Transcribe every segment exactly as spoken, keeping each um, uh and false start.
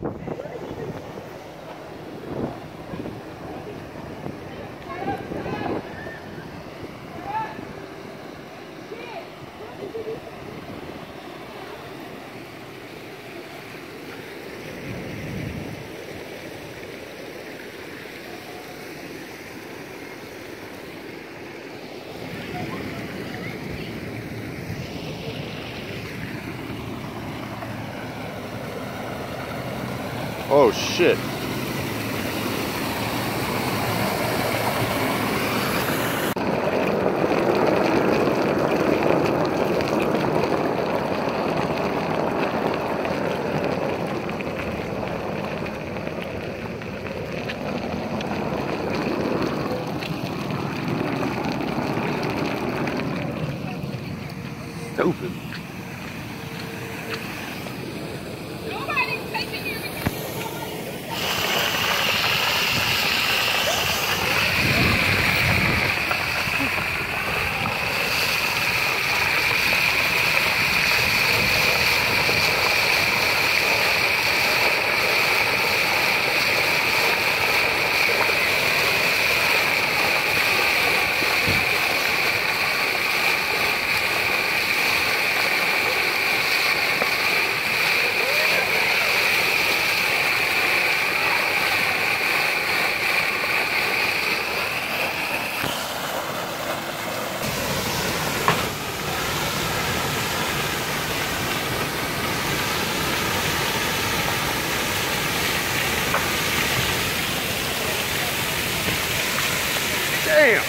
Oh shit. Stupid. Damn!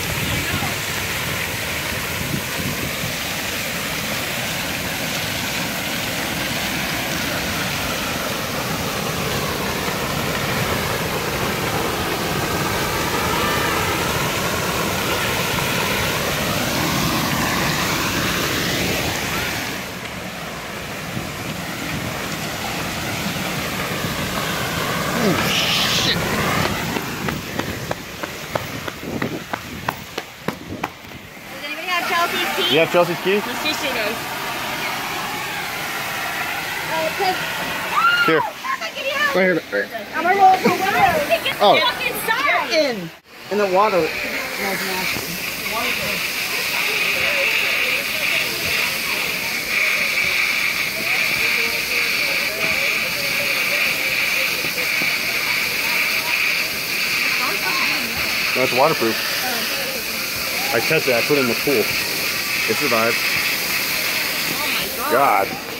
Oh, shit! Does anybody have Chelsea's keys? You have Chelsea's keys? Let's just see those. Here. Right here. Right here. I'm gonna roll for water. Oh. Get inside. In. In the water. No, it's waterproof. Oh. I tested it. I put it in the pool. It survived. Oh my god. God.